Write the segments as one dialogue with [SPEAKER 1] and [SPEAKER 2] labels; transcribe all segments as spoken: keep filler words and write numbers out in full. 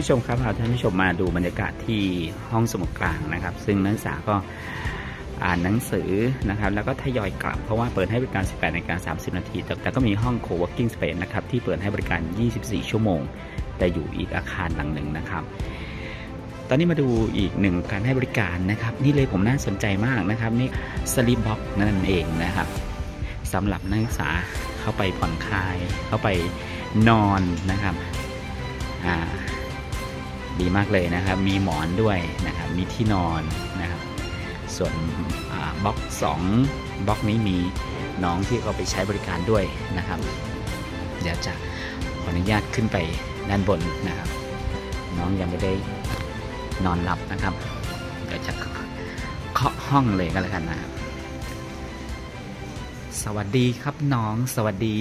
[SPEAKER 1] ผู้ชมครับพาท่านผู้ชมมาดูบรรยากาศที่ห้องสมุดกลางนะครับซึ่งนักศึกษาก็อ่านหนังสือนะครับแล้วก็ทยอยกลับเพราะว่าเปิดให้บริการ สิบแปดนาฬิกาสามสิบนาทีแต่ก็มีห้อง co-working space นะครับที่เปิดให้บริการยี่สิบสี่ชั่วโมงแต่อยู่อีกอาคารหลังหนึ่งนะครับตอนนี้มาดูอีกหนึ่งการให้บริการนะครับนี่เลยผมน่าสนใจมากนะครับนี่ Sleep Box นั่นเองนะครับสำหรับนักศึกษาเข้าไปผ่อนคลายเข้าไปนอนนะครับอ่าดีมากเลยนะครับมีหมอนด้วยนะครับมีที่นอนนะครับส่วนบล็อกสองบล็อกนี้มีน้องที่เขาไปใช้บริการด้วยนะครับเดี๋ยวจะขออนุญาตขึ้นไปด้านบนนะครับน้องยังไม่ได้นอนหลับนะครับเดี๋ยวจะเคาะห้องเลยก็แล้วกันนะครับสวัสดีครับน้องสวัสดี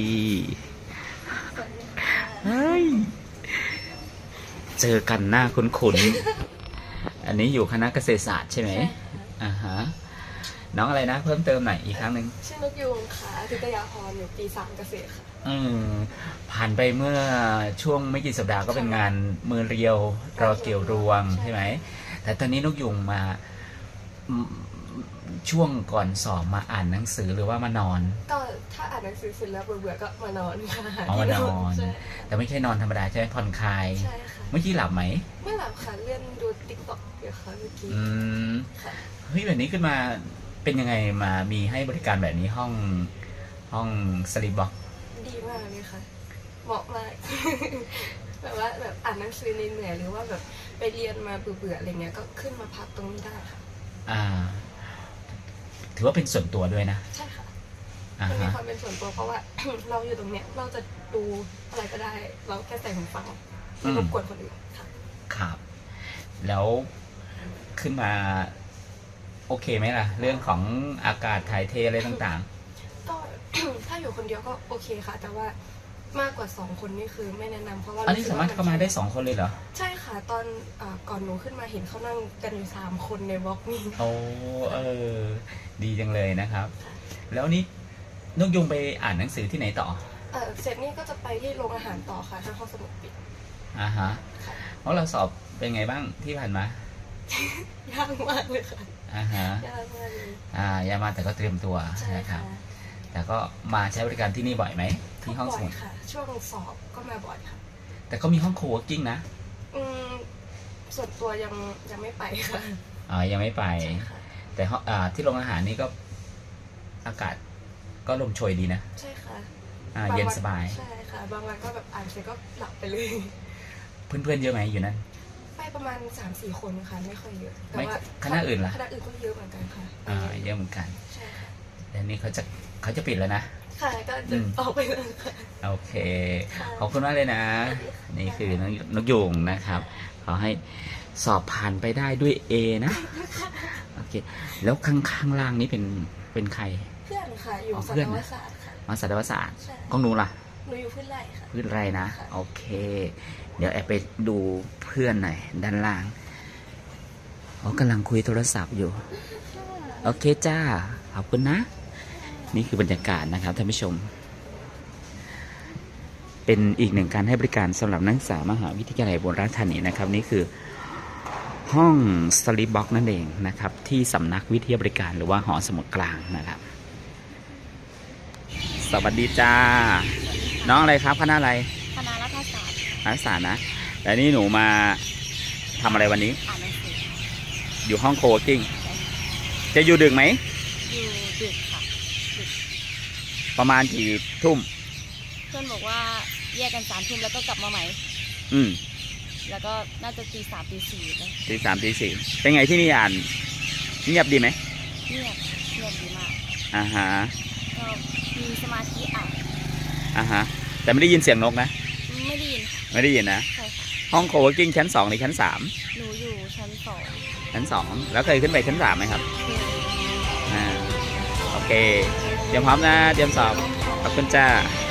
[SPEAKER 1] เฮ้ยเจอกันหน้าคุ้นๆอันนี้อยู่คณะเกษตรศาสตร์ใช่ไหมอ่าฮะน้องอะไรนะเพิ่มเติมหน่อยอีกครั้งหนึ่ง
[SPEAKER 2] ชื่อนกยูงค่ะทิตยาพรอยู่ปีสามเกษตรค่ะ
[SPEAKER 1] อืมผ่านไปเมื่อช่วงไม่กี่สัปดาห์ก็เป็นงานมือเรียวรอเกี่ยวรวงใช่ไหมแต่ตอนนี้นกยูงมาช่วงก่อนสอบมาอ่านหนังสือหรือว่ามานอน
[SPEAKER 2] ก็ถ้าอ่านหนังสือเสร็จแล้วเบื่อๆก็มานอนค่ะ
[SPEAKER 1] อ๋อมานอนแต่ไม่ใช่นอนธรรมดาใช่ไหมผ่อนคลาย
[SPEAKER 2] ใช่ค่ะ
[SPEAKER 1] เมื่อกี้หลับไหม
[SPEAKER 2] ไม่หลับค่ะเลื่อนดูติ๊กต็อกอยู่ค่ะเมื่อกี้
[SPEAKER 1] อืมเฮ้ยแบบนี้ขึ้นมาเป็นยังไงมามีให้บริการแบบนี้ห้องห้องสลีปบ็อก
[SPEAKER 2] ดีมากเลยค่ะเหมาะมากแบบว่าแบบอ่านหนังสือเหนื่อยหรือว่าแบบไปเรียนมาเบื่อๆอะไรเงี้ยก็ขึ้นมาพักตรงนี้ได้ค่ะ
[SPEAKER 1] อ่าถือว่าเป็นส่วนตัวด้วยนะ
[SPEAKER 2] ใช่ค่ะมันมีความเป็นส่วนตัวเพราะว่า เราอยู่ตรงเนี้ยเราจะดูอะไรก็ได้เราแค่ใส่หูฟังไม่รบกวนคนอื่นค่ะ
[SPEAKER 1] ครับแล้วขึ้นมาโอเคไหมล่ะเรื่องของอากาศถ่ายเทอะไรต่าง
[SPEAKER 2] ๆก็ถ้าอยู่คนเดียวก็โอเคค่ะแต่ว่ามากกว่าสองคนนี่คือไม่แนะนำเพราะว่า
[SPEAKER 1] อันนี้สามารถเข้ามาได้สองคนเลยเหรอ
[SPEAKER 2] ใช่ค่ะตอนก่อนหนูขึ้นมาเห็นเขานั่งกันอยู่สามคนในบล็อกนี้
[SPEAKER 1] โอ้เออดีจังเลยนะครับแล้วนี่นกยุงไปอ่านหนังสือที่ไหนต่อ
[SPEAKER 2] เออเสร็จนี่ก็จะไปที่โรงอาหารต่อค่ะถ้าห้องสมุดปิด
[SPEAKER 1] อ่าฮะเพราะเราสอบเป็นไงบ้างที่ผ่านมาย
[SPEAKER 2] ากมากเลยค่ะ
[SPEAKER 1] อ่าฮะ
[SPEAKER 2] ยากมากเลย
[SPEAKER 1] อ่ายากมากแต่ก็เตรียมตัวนะครับแต่ก็มาใช้บริการที่นี่บ่อยไหมที่ห้องสมุด
[SPEAKER 2] ค่ะช่วงสอบก็มาบ่อยค่ะ
[SPEAKER 1] แต่ก็มีห้องโคเวิร์กิ้งนะ
[SPEAKER 2] อืมส่วนตัวยังยังไม่ไปค่ะ
[SPEAKER 1] อ๋อยังไม่ไปแต่อ่าที่โรงอาหารนี่ก็อากาศก็ลมโชยดีนะ
[SPEAKER 2] ใช่ค่ะ
[SPEAKER 1] อ่าเย็นสบาย
[SPEAKER 2] ใช่ค่ะบางวันก็แบบอ่านเสร็จก็หลับไปเลย
[SPEAKER 1] เพื่อนๆเยอะไหมอยู่นั่น
[SPEAKER 2] ไปประมาณสามสี่คนค่ะไม่ค่อยเยอะแต่ว่า
[SPEAKER 1] คณะอื่นล่ะ
[SPEAKER 2] คณะอื่นก็เยอะเหมือนกันค่ะ
[SPEAKER 1] อ่าเยอะเหมือนกัน
[SPEAKER 2] ใช่ค่ะ
[SPEAKER 1] แต่นี่เขาจะเขาจะปิดแล้วนะ
[SPEAKER 2] ค่ะก็จะออกไปแล้วค่ะ
[SPEAKER 1] โอเคขอบคุณมากเลยนะนี่คือนกนกยูงนะครับขอให้สอบผ่านไปได้ด้วย A นะโอเคแล้วข้างข้างล่างนี้เป็นเป็นใคร
[SPEAKER 2] เพื่อนค่ะอยู่สัตวศาสตร์ค่ะ
[SPEAKER 1] มาสัตวศาสตร์ของหนูล่ะ
[SPEAKER 2] หนูอยู่พื้นไร่ค่ะ
[SPEAKER 1] พื้นไร่นะโอเคเดี๋ยวแอบไปดูเพื่อนหน่อยด้านล่างเขากำลังคุยโทรศัพท์อยู่โอเคจ้าขอบคุณนะนี่คือบรรยากาศนะครับท่านผู้ชมเป็นอีกหนึ่งการให้บริการสำหรับนักศึกษามหาวิทยาลัยอุบลราชธานีนะครับนี่คือห้อง Sleep Box นั่นเองนะครับที่สำนักวิทยาบริการหรือว่าหอสมุดกลางนะครับสวัสดีจ้าน้องอะไรครับคณะอะไร
[SPEAKER 2] คณะรัฐศาสตร์
[SPEAKER 1] รัฐศาสตร์นะแต่นี่หนูมาทำอะไรวันนี้
[SPEAKER 2] อ่านหนังสือ
[SPEAKER 1] อยู่ห้องโคเวิร์กิ้งจะอยู่ดึกไหม
[SPEAKER 2] อยู่ดึกค่ะ
[SPEAKER 1] ประมาณกี่ทุ่ม
[SPEAKER 2] เพื่อนบอกว่าแยกกันสามทุ่มแล้วก็กลับมาใหม่
[SPEAKER 1] อืม
[SPEAKER 2] แล้วก็น่าจะตีสามตีสี่เลย
[SPEAKER 1] ตีสามตีสี่เป็นไงที่นี่อ่านเงียบดีไหม
[SPEAKER 2] เงียบเงียบดีมาก
[SPEAKER 1] อ่าฮะ
[SPEAKER 2] ก็มีสมาธิอ่าน
[SPEAKER 1] อ่าฮะแต่ไม่ได้ยินเสียงนกนะ
[SPEAKER 2] ไม่ได้ยิน
[SPEAKER 1] ไม่ได้ยินนะ
[SPEAKER 2] ใช่ค่ะ
[SPEAKER 1] ห้องโคเวิร์กิ้งชั้นสองในชั้นสาม
[SPEAKER 2] หนูอยู่ชั้นสอง
[SPEAKER 1] ชั้นสองแล้วเคยขึ้นไปชั้นสามไหมครับอ่าโอเคเตรียมพร้อมนะเตรียมสอบขอบคุณจ้า